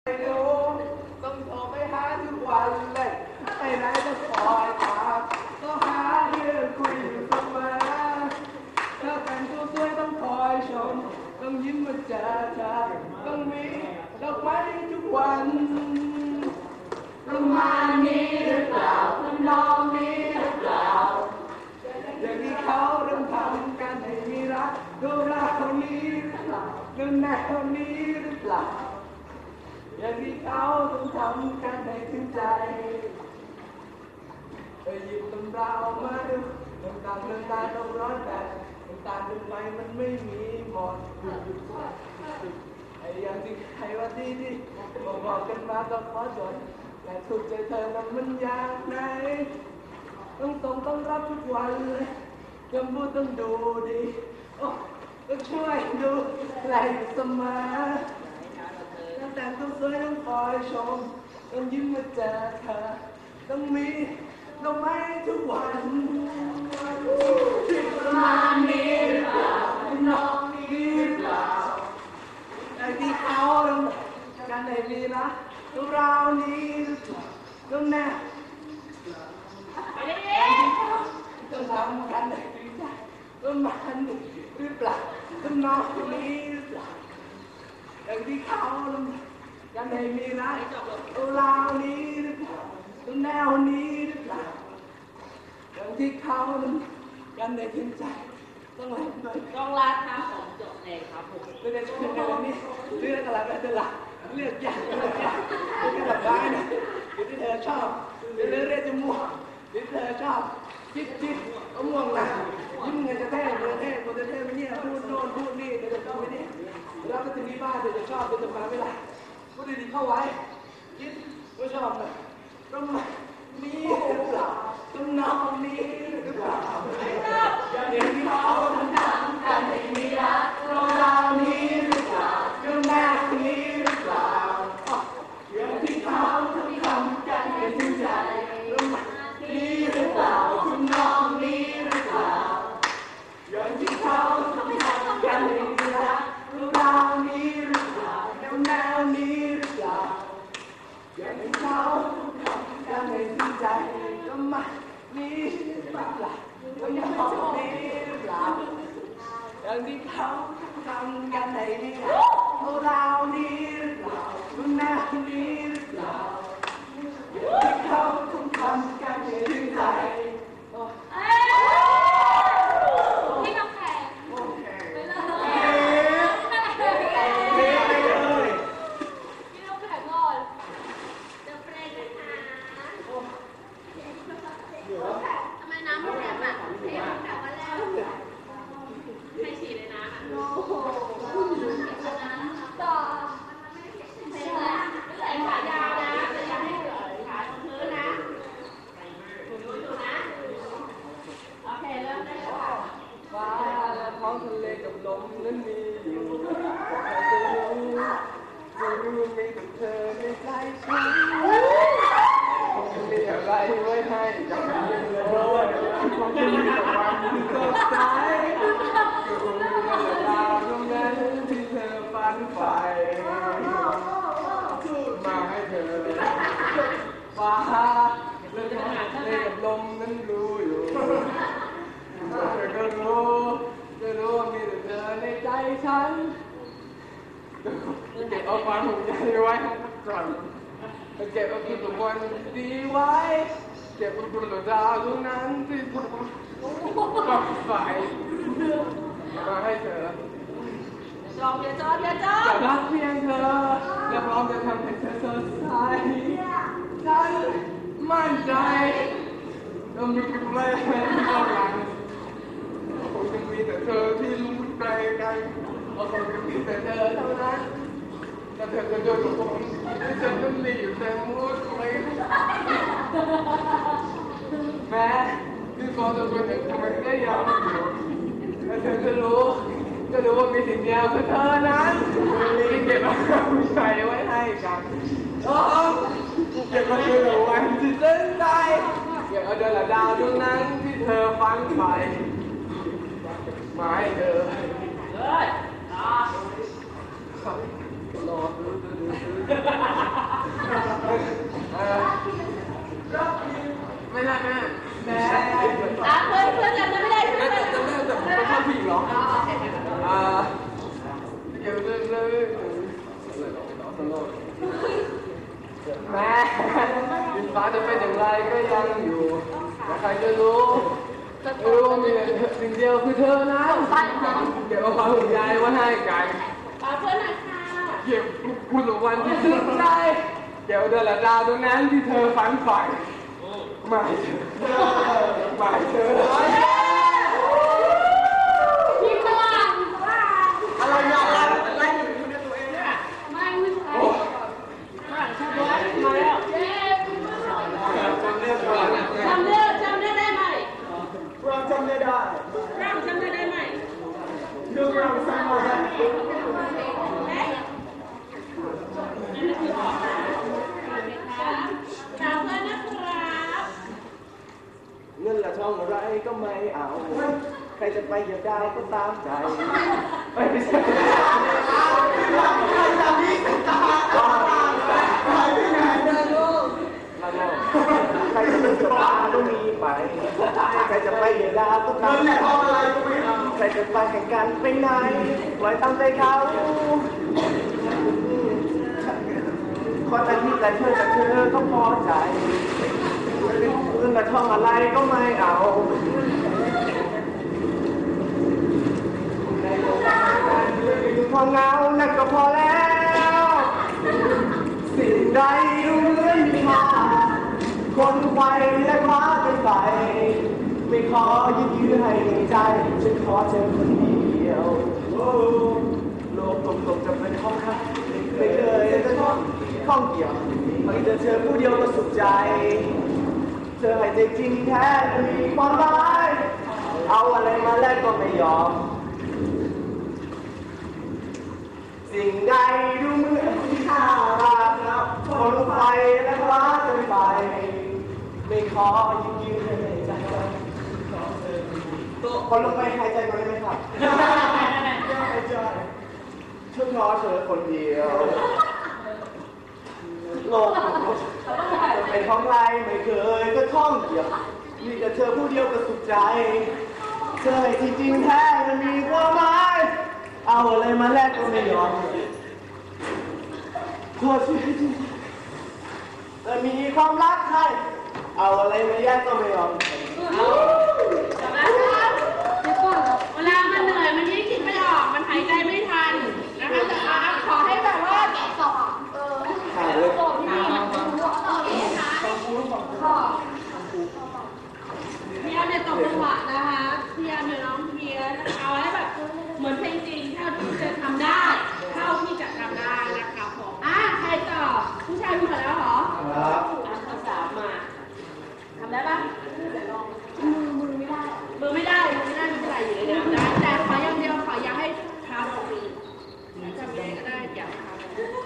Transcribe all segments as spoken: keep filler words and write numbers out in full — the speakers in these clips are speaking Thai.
ไม่รู้ต้องโทรไปหาทุกวันเลยไปไหนก็คอยตามต้องหาเรื่องคุยอยู่เสมอเธอแต่งตัวสวยต้องคอยชมต้องยิ้มมาเจอเธอต้องมีดอกไม้ทุกวันประมาณนี้หรือเปล่าทำนองนี้หรือเปล่าอย่างที่เขาเริ่มทำกันให้มีรักดูรักคนนี้หรือเปล่าดูแนวนี้หรือเปล่าอย่างที่เขาต้องทำกันให้ถึงใจเธอหยิบตำรามาดูน้ำตาลน้ำตาลต้องร้อนแต่น้ำตาลเป็นไฟมันไม่มีหมดไอ้อย่างที่ใครว่าดีดีบอกบอกกันมาก็ขอจดแต่ถูกใจเธอนั้นมันยากไหนต้องตรงต้องรับทุกวันเลยคำพูดต้องดูดีโอ้ต้องช่วยดูแลเสมอต้องแต่งตัวสวยต้องคอยชมต้องยิ้มมาเจอเธอต้องมีดอกไม้ทุกวันประมาณนี้หรือเปล่าน้องนี้หรือเปล่าไอ้ที่เขาต้องการให้มีรักตัวเรานี้หรือเปล่าต้องแน่ต้องทำกันให้ดีใจประมาณนี้หรือเปล่าต้องน้องนี้หรือเปล่าอย่างที่เขาลงกันให้มีรักตัวเรานี้หรือเปล่าตัวแนวนี้หรือเปล่าอย่างที่เขาลงกันให้ถึงใจต้องรักเลยต้องลาดท้าของจบเลยครับผมเรื่องนี้เรื่องนี้เรื่องอะไรไม่เป็นไรเลือกยากเลือกยากเรื่องแบบได้นะอยู่ที่เธอชอบเรื่องเรื่องจมูกที่เธอชอบจิ๊บจิ๊บเอาม่วงหนายิ้มเงินจะแท้เงินแท้คนจะแท้ไม่เนี่ยพูดโน่นพูดนี่เดี๋ยวจะชอบไม่เนี่ยแล้วก็ถึงที่บ้านเดี๋ยวจะชอบเดี๋ยวจะมาไม่ไรพูดดีๆเข้าไว้คิดว่าชอบนะประมาณนี้หรือเปล่าตำนองนี้หรือเปล่าอย่างเดียวที่เขาทำกันให้มีรักเราเรานี้หรือเปล่าเรื่องแม่คนนี้หรือเปล่าอย่างที่เขาทำกันให้ถึงใจประมาณนี้หรือเปล่าตำนองนี้หรือเปล่าอย่างที่เขาทำกันให้มีรักเราเรานี้หรือเปล่าแนวแนวนี้หรือเปล่าอย่างที่เขาทำกันให้ถึงใจประมาณนี้หรือเปล่าอย่างนี้หรือเปล่าอย่างที่เขาทำกันให้มีรักเราเรานี้หรือเปล่าดูแนวนี้หรือเปล่าอย่างที่เขาทำกันให้ถึงใจพี่น้องแขกโอเคไปเลยเรียกไปเลยพี่น้องแขกก่อนเดี๋ยวเฟรนนะคะทำไมน้ำมันแข็งอ่ะเทมันแข็งมาแล้วใครฉีดเลยนะโอ้โหต่อใส่ใส่ขายาวนะแต่อย่าให้ขาตรงพื้นนะดูดูนะโอเคเริ่มได้แล้วค่ะฟ้าและท้องทะเลกับลมนั้นมีอยู่แต่จะรู้จะรู้มีแต่เธอในใจฉันคงมีอะไรไว้ให้กับเธอเพราะว่าคงจะมีแต่ความสดใสก็คงมีแต่ดาวดวงนั้นที่เธอฝันใฝ่มาให้เธอฟ้าและท้องทะเลกับลมนั้นรู้อยู่เธอก็รู้จะรู้ว่ามีแต่เธอในใจฉันเก็บเอาความห่วงใยไว้ก่อนเก็บเอาคุณวันดีไว้เก็บเอาคุณดาวดวงนั้นที่เธอฝันใฝ่มาให้เธอจอบอย่าจอบอย่าจอจะบรักเพียงเธอและพร้อมจะทำให้เธอสดใสฉันมั่นใจต้องมีแรงเท่าไหร่คงจะมีแต่เธอที่รู้ใจกันคงจะมีแต่เธอเท่านั้นแต่เธอจะโดนกับผมที่ฉันต้องมีอยู่เต็มหัวใจแม้ที่เขาจะเป็นอย่างทำไมได้ยังอยู่แต่เธอจะรู้จะรู้ว่ามีสิ่งเดียวคือเธอนั้นที่เก็บเอาผู้ชายไว้ให้กันโอ้เก็บมาคือวันที่เส้นใจเก็บเอาเดือนละดาวดวงนั้นที่เธอฝันใฝ่มาให้เธอเฮ้ยต่อรอดูดูดูไม่ได้แม่แม่อ่ะเพื่อนเพื่อนจำไม่ได้ใช่ไหมจำได้แต่ไม่ชอบผู้หญิงหรออ่าเกี่ยวเรื่องเรื่องแม่ดินฟ้าจะเป็นอย่างไรก็ยังอยู่แต่ใครจะรู้รู้ว่ามีสิ่งเดียวคือเธอนะเก็บเอาความห่วงใยไว้ให้กันอ่ะเพื่อนหน่อยค่ะเก็บคุณสุวรรณที่ซึ้งใจเก็บเดือนละดาวตรงนั้นที่เธอฝันใฝ่หมายเธอหมายเธอพิมพ์ตลาดอะไรงานอะไรอะไรอยู่ในตัวเองเนี่ยไม่ไม่ใช่ฝรั่งชอบด้วยมาแล้วเย้จำเรื่องจำเรื่องได้ไหมเราจำไม่ได้ร่างจำเรื่องได้ไหมดูเราสร้างมาได้ถามเพื่อนนะครับเงินละทองอะไรก็ไม่เอาใครจะไปเหยียบดาวก็ตามใจไม่ใช่ใครจะมีตาใครที่ไหนเดินลูกใครจะมีตาก็มีไปใครจะไปเหยียบดาวก็ตามใจใครจะไปแข่งกันไปไหนปล่อยตามใจเขาคนนั้นที่แต่เธอแต่เธอก็พอใจเงินแต่ทองอะไรก็ไม่เอาอยู่พอเงานั่นก็พอแล้วสิ่งใดดูเหมือนมีค่าคนไฟและคว้ากันไปไม่ขอยึดยื้อให้ใจฉันขอเธอคนเดียวโลกกลมๆจะเป็นห้องค่ะไม่เคยจะท้องข้องเกี่ยวให้เธอเธอผู้เดียวก็สุขใจเธอให้ใจจริงแท้จะมีความหมายเอาอะไรมาแลกก็ไม่ยอมสิ่งใดดูเหมือนมีค่าคนไฟและคว้ากันไปไม่ขอยืมยืมให้ใจคนลงไปหายใจก่อนได้ไหมครับหายใจฉันขอเธอคนเดียวโลกจะเป็นของใครไม่เคยก็ท่องเกี่ยวมีแต่เธอผู้เดียวก็สุขใจเธอให้ที่จริงแท้มันมีความหมายเอาอะไรมาแลกก็ไม่ยอมโทษทีแต่มีความรักให้เอาอะไรมาแยกก็ไม่ยอมจำได้ครับเดี๋ยวก่อนเวลามันเหนื่อยมันยิ่งคิดไม่ออกมันหายใจไม่ทันนะคะแต่ขอให้แบบว่าสอบเออสอบที่นี่มันรู้ว่าต่อนี้นะคะขอพยายามเนี่ยตบจังหวะนะคะพยายามเนี่ยน้องเพียร์เอาให้แบบเหมือนเพลงจริงเท่าที่จะทำได้เท่าที่จะทำได้นะคะผมอ่ะใครต่อผู้ชายหมดแล้วเหรอครับอ่ะข้อสามมาทำได้ปะมือมือไม่ได้มือไม่ได้มือไม่ได้ไม่เป็นไรอยู่ในน้ำได้แต่ขออย่างเดียวขออย่าให้เท้าตรงนี้จะไม่ได้ก็ได้อย่าให้เท้า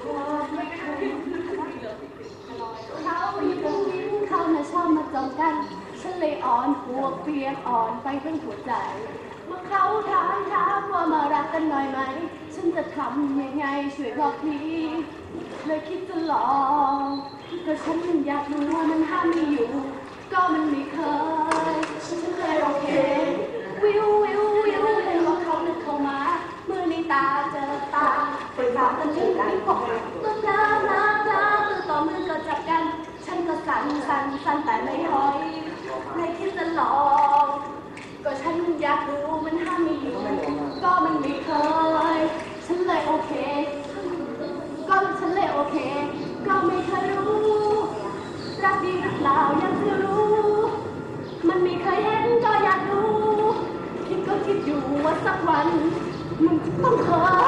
เขาอยู่ตรงนี้เขาน่ะชอบมาจองกันฉันเลยอ่อนหัวเปียกอ่อนไปทั้งหัวใจเมื่อเขาถามถามว่ามารักกันหน่อยไหมฉันจะทำยังไงช่วยบอกทีเลยคิดจะลองแต่ฉันมันอยากรู้มันห้ามไม่อยู่ก็มันไม่เคยฉันเลยโอเควิววิววิวเห็นว่าเขาเดินเข้ามาเมื่อในตาเจอตาไปถามกันถึงกันพบตัวเลิกเลิกเลิกตัวต่อมือก็จับกันฉันก็สั่นสั่นสั่นแต่ไม่ถอยเลยคิดจะลองก็ฉันอยากรู้มันห้ามไม่อยู่ก็มันไม่เคยฉันเลยโอเคก็ฉันเลยโอเคก็ไม่เคยรู้รักดีหรือเปล่าอยากจะรู้มันไม่เคยเห็นก็อยากรู้คิดก็คิดอยู่ว่าสักวันมันต้องเคย